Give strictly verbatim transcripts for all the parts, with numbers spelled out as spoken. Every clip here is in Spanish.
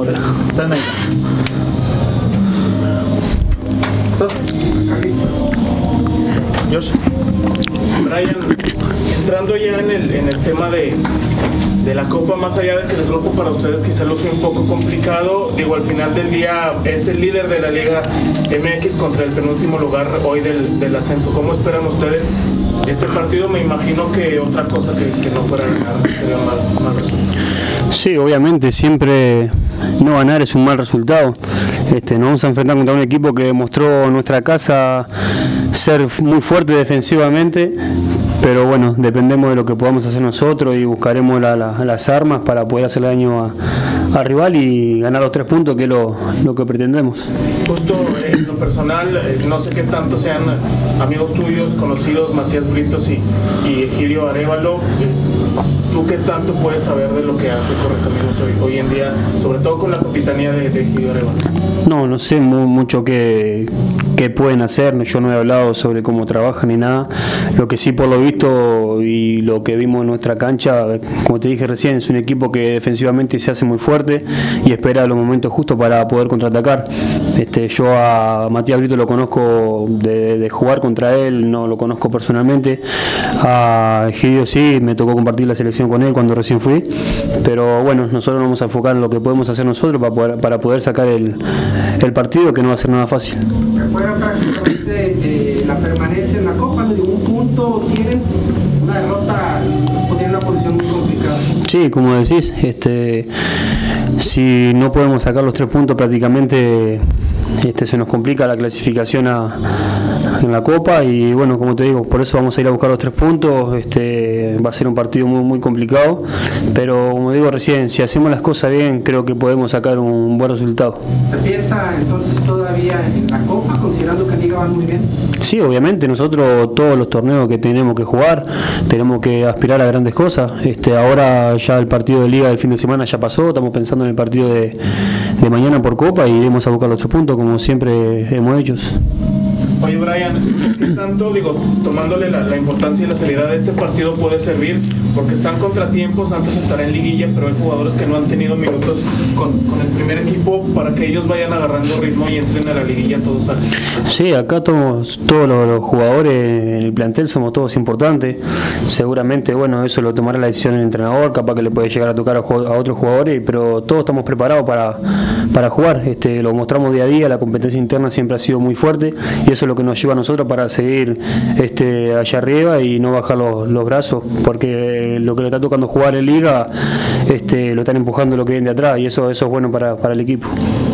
ahora. Están ahí. Josh. Brian, entrando ya en el, en el tema de, de la Copa, más allá de que el grupo para ustedes quizá lo sea un poco complicado, digo, al final del día es el líder de la Liga M X contra el penúltimo lugar hoy del, del ascenso. ¿Cómo esperan ustedes este partido? Me imagino que otra cosa que, que no fuera a ganar sería un mal, mal resultado. Sí, obviamente, siempre no ganar es un mal resultado. Este, nos vamos a enfrentar contra un equipo que demostró en nuestra casa ser muy fuerte defensivamente, pero bueno, dependemos de lo que podamos hacer nosotros y buscaremos la, la, las armas para poder hacer daño al rival y ganar los tres puntos, que es lo, lo que pretendemos. Justo en lo personal, no sé qué tanto sean amigos tuyos, conocidos, Matías Britos y, y Egidio Arévalo. ¿Tú qué tanto puedes saber de lo que hace Correcaminos hoy, hoy en día, sobre todo con la capitanía de, de Egidio Arévalo? No, no sé muy, mucho qué, qué pueden hacer, yo no he hablado sobre cómo trabajan ni nada. Lo que sí, por lo visto y lo que vimos en nuestra cancha, como te dije recién, es un equipo que defensivamente se hace muy fuerte y espera los momentos justos para poder contraatacar. Este, yo a Matías Brito lo conozco de, de jugar contra él, no lo conozco personalmente. A Egidio sí, me tocó compartir la selección con él cuando recién fui, pero bueno, nosotros nos vamos a enfocar en lo que podemos hacer nosotros para poder, para poder sacar el, el partido, que no va a ser nada fácil. Se juega prácticamente eh, la permanencia en la Copa, de un punto tienen, una derrota nos pone en una posición muy complicada. Sí, como decís, este, si no podemos sacar los tres puntos prácticamente este, se nos complica la clasificación a, en la Copa y bueno, como te digo, por eso vamos a ir a buscar los tres puntos. Este, va a ser un partido muy, muy complicado, pero como digo recién, si hacemos las cosas bien, creo que podemos sacar un buen resultado. ¿Se piensa entonces todavía en la Copa, considerando que la Liga va muy bien? Sí, obviamente, nosotros todos los torneos que tenemos que jugar, tenemos que aspirar a grandes cosas. Este, ahora ya el partido de Liga del fin de semana ya pasó, estamos pensando en el partido de, de mañana por Copa y iremos a buscar los tres puntos como siempre hemos hecho. Oye, Brian, ¿qué tanto, digo, tomándole la, la importancia y la seriedad de este partido puede servir? Porque están contratiempos, antes estará en liguilla, pero hay jugadores que no han tenido minutos con, con el primer equipo para que ellos vayan agarrando ritmo y entren a la liguilla todos al... Sí, acá todos, todos los, los jugadores en el plantel somos todos importantes. Seguramente, bueno, eso lo tomará la decisión el entrenador, capaz que le puede llegar a tocar a, a otros jugadores, pero todos estamos preparados para, para jugar. Este, lo mostramos día a día, la competencia interna siempre ha sido muy fuerte y eso es lo que nos lleva a nosotros para seguir este, allá arriba y no bajar los, los brazos, porque lo que le está tocando jugar en Liga este, lo están empujando lo que viene de atrás y eso, eso es bueno para, para el equipo.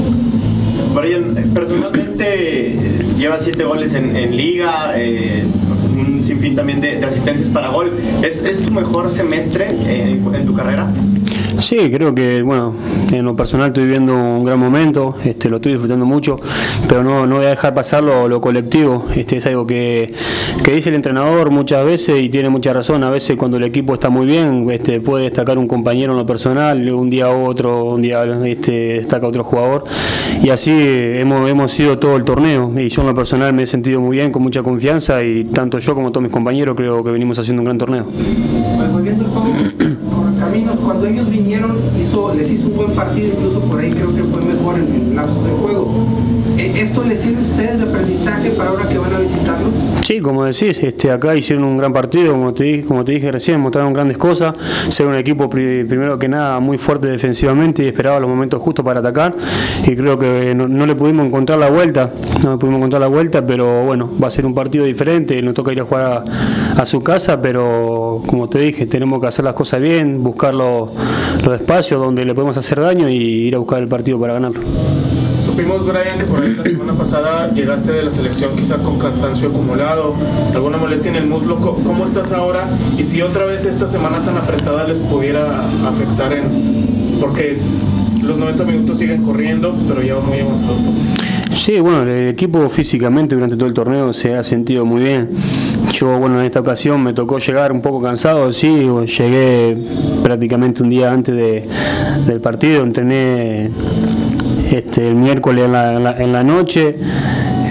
Brian, personalmente lleva siete goles en, en Liga, eh, un sinfín también de, de asistencias para gol. ¿Es, es tu mejor semestre eh, en tu carrera? Sí, creo que, bueno, en lo personal estoy viviendo un gran momento, este, lo estoy disfrutando mucho, pero no, no voy a dejar pasar lo, lo colectivo. Este, es algo que, que dice el entrenador muchas veces y tiene mucha razón. A veces cuando el equipo está muy bien, este, puede destacar un compañero en lo personal, un día otro, un día este, destaca otro jugador, y así hemos, hemos sido todo el torneo. Y yo en lo personal me he sentido muy bien, con mucha confianza, y tanto yo como todos mis compañeros creo que venimos haciendo un gran torneo. Pues volviendo al juego con Caminos, cuando ellos vinieron, hizo, les hizo un buen partido, incluso por ahí creo que fue mejor en el lapso del juego. ¿Esto les sirve a ustedes de aprendizaje para ahora que van a visitarlos? Sí, como decís, este, acá hicieron un gran partido, como te dije, como te dije recién, mostraron grandes cosas, ser un equipo pri primero que nada muy fuerte defensivamente y esperaba los momentos justos para atacar, y creo que no, no le pudimos encontrar la vuelta, no le pudimos encontrar la vuelta, pero bueno, va a ser un partido diferente, nos toca ir a jugar a, a su casa, pero como te dije, tenemos que hacer las cosas bien, buscar los, los espacios donde le podemos hacer daño y ir a buscar el partido para ganarlo. Supimos, Brian, que por ahí la semana pasada llegaste de la selección quizá con cansancio acumulado, alguna molestia en el muslo. ¿Cómo estás ahora? Y si otra vez esta semana tan apretada les pudiera afectar, en porque los noventa minutos siguen corriendo, pero ya va muy avanzado todo. Sí, bueno, el equipo físicamente durante todo el torneo se ha sentido muy bien. Yo, bueno, en esta ocasión me tocó llegar un poco cansado, sí, llegué prácticamente un día antes de, del partido, entrené Este, el miércoles en la, en, la, en la noche,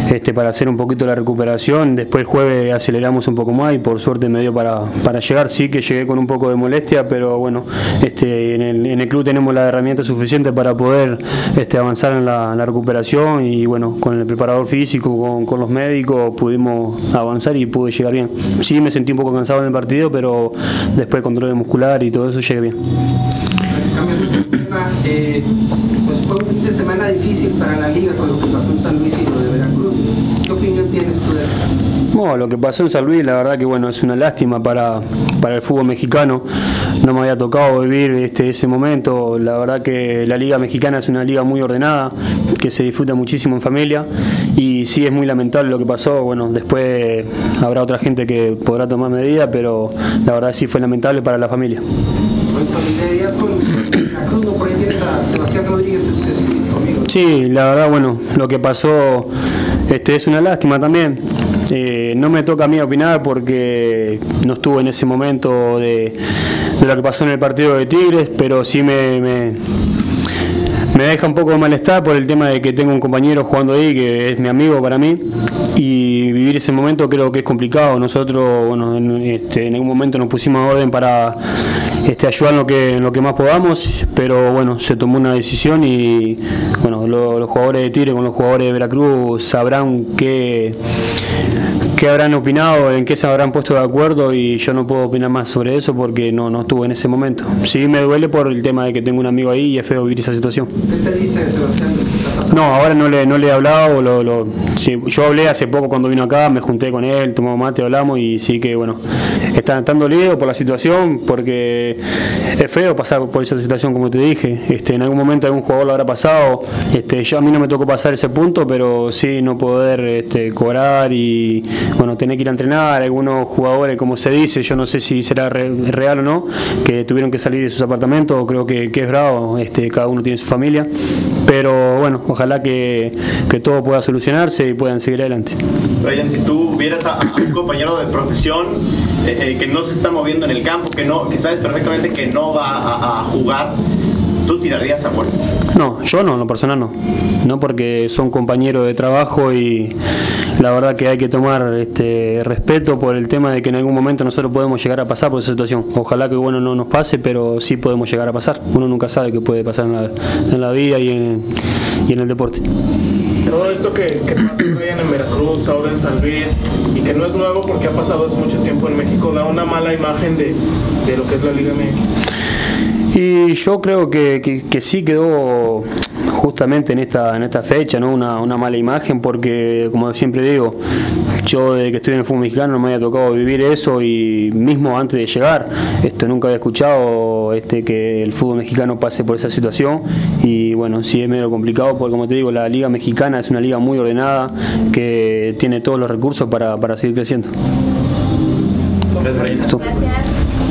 este, para hacer un poquito la recuperación. Después el jueves aceleramos un poco más y por suerte me dio para, para llegar. Sí que llegué con un poco de molestia, pero bueno, este, en, el, en el club tenemos la herramienta suficiente para poder este, avanzar en la, en la recuperación y bueno, con el preparador físico, con, con los médicos pudimos avanzar y pude llegar bien. Sí me sentí un poco cansado en el partido, pero después control muscular y todo eso llegué bien. Cambiando de tema, eh, pues fue un fin de semana difícil para la liga con lo que pasó en San Luis y lo de Veracruz. ¿Qué opinión tienes tú de eso? Bueno, lo que pasó en San Luis, la verdad que bueno, es una lástima para, para el fútbol mexicano. No me había tocado vivir este, ese momento. La verdad que la liga mexicana es una liga muy ordenada, que se disfruta muchísimo en familia y sí es muy lamentable lo que pasó. Bueno, después habrá otra gente que podrá tomar medidas, pero la verdad sí fue lamentable para la familia. En solidaridad con Veracruz, ¿no? Por ahí tienes a Sebastián Rodríguez este, conmigo. Sí, la verdad, bueno, lo que pasó este, es una lástima también. Eh, no me toca a mí opinar porque no estuve en ese momento de, de lo que pasó en el partido de Tigres, pero sí me, me, me deja un poco de malestar por el tema de que tengo un compañero jugando ahí que es mi amigo para mí y vivir ese momento creo que es complicado. Nosotros, bueno, en, este, en algún momento nos pusimos a orden para este, ayudar en lo, que, en lo que más podamos, pero bueno, se tomó una decisión y bueno, lo, los jugadores de Tigre con los jugadores de Veracruz sabrán qué, qué habrán opinado, en qué se habrán puesto de acuerdo y yo no puedo opinar más sobre eso porque no, no estuve en ese momento. Sí me duele por el tema de que tengo un amigo ahí y es feo vivir esa situación. ¿Qué te dice Sebastián? No, ahora no le, no le he hablado, lo, lo, sí, yo hablé hace poco cuando vino acá, me junté con él, tomamos mate, hablamos y sí que bueno, está tan dolido por la situación porque es feo pasar por esa situación como te dije, este, en algún momento algún jugador lo habrá pasado, este, yo a mí no me tocó pasar ese punto, pero sí no poder este, cobrar y bueno, tener que ir a entrenar, algunos jugadores como se dice, yo no sé si será re, real o no, que tuvieron que salir de sus apartamentos, creo que, que es bravo, este, cada uno tiene su familia, pero bueno, ojalá que, que todo pueda solucionarse y puedan seguir adelante. Brian, si tú vieras a, a un compañero de profesión eh, eh, que no se está moviendo en el campo, que no, que sabes perfectamente que no va a, a jugar, ¿tú tirarías a gol? No, yo no, en lo personal no. No porque son compañeros de trabajo y la verdad que hay que tomar este respeto por el tema de que en algún momento nosotros podemos llegar a pasar por esa situación. Ojalá que bueno no nos pase, pero sí podemos llegar a pasar. Uno nunca sabe qué puede pasar en la, en la vida y en, y en el deporte. Todo esto que, que pasa en Veracruz, ahora en San Luis, y que no es nuevo porque ha pasado hace mucho tiempo en México, da una mala imagen de, de lo que es la Liga M X. Y yo creo que, que, que sí quedó justamente en esta en esta fecha, ¿no? Una, una mala imagen porque, como siempre digo, yo desde que estoy en el fútbol mexicano no me había tocado vivir eso y mismo antes de llegar, esto nunca había escuchado este, que el fútbol mexicano pase por esa situación y bueno, sí es medio complicado porque como te digo, la liga mexicana es una liga muy ordenada que tiene todos los recursos para, para seguir creciendo. Gracias. Gracias.